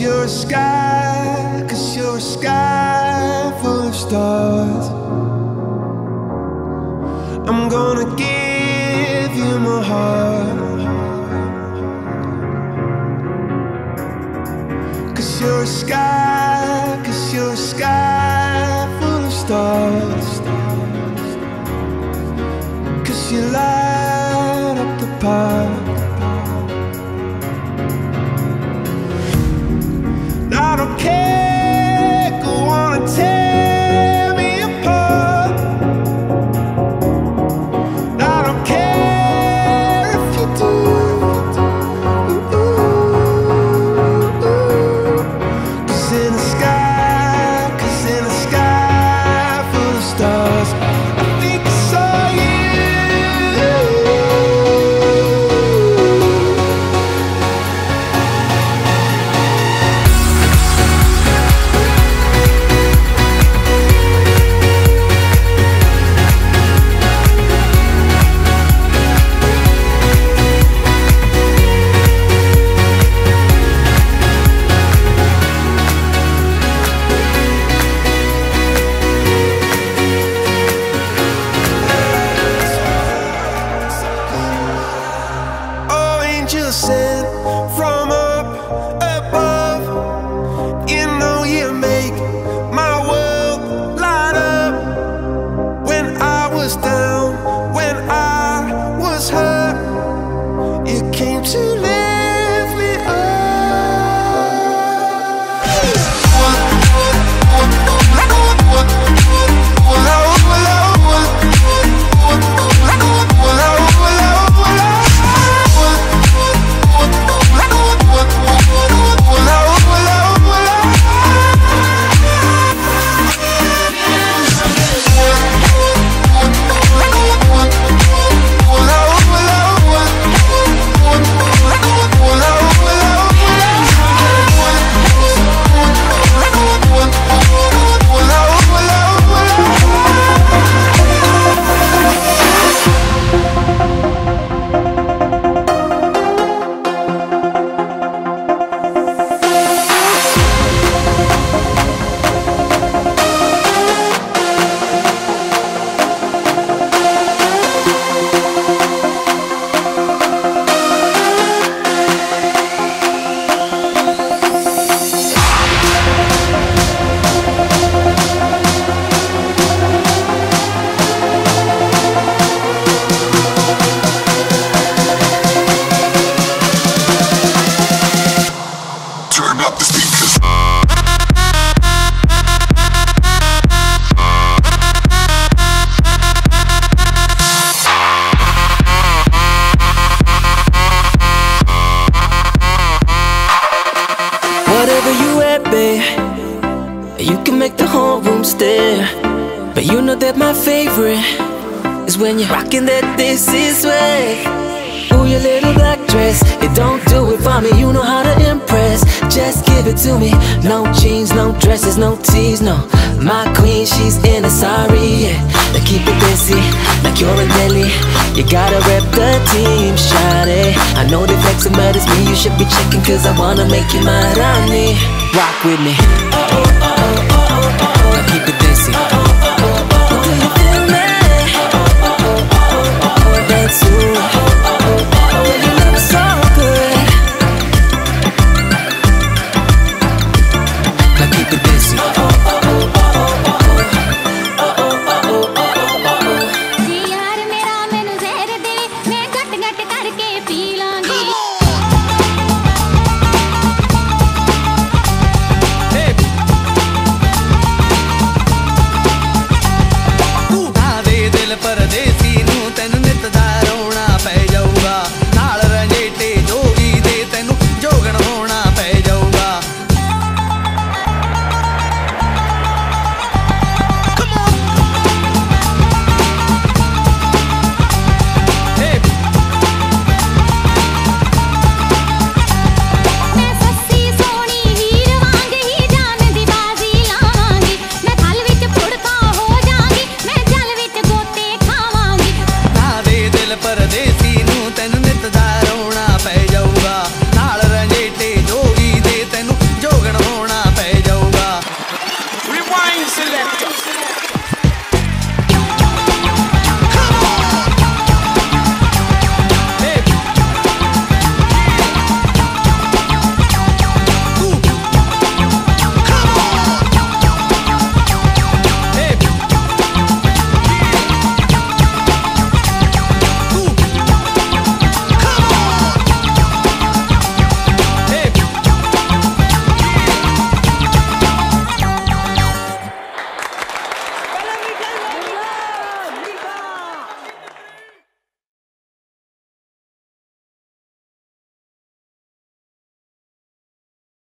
you're a sky, 'cause you're a sky full of stars. I'm gonna give you my heart, 'cause you're a sky, 'cause you're a sky full of stars. 'Cause you light up the park. I don't care, go on and tear me apart. I don't care if you do. Cause in the sky full of stars, I think I saw you. Sent from up above, you know you make my world light up. When I was down, when I was hurt, you came to lift me you can make the whole room stare. But you know that my favorite is when you're rocking that this is way. Ooh, your little black dress, it don't do it for me, you know how to impress. Just give it to me, no jeans, no dresses, no tees, no. My queen, she's in a sari, yeah. Now keep it busy, like you're in Delhi. You gotta rep the team, shawty. I know they flexing, but it's me you should be checking, cause I wanna make you my Rani. Rock with me. Now keep it busy. Do you feel me? That's you.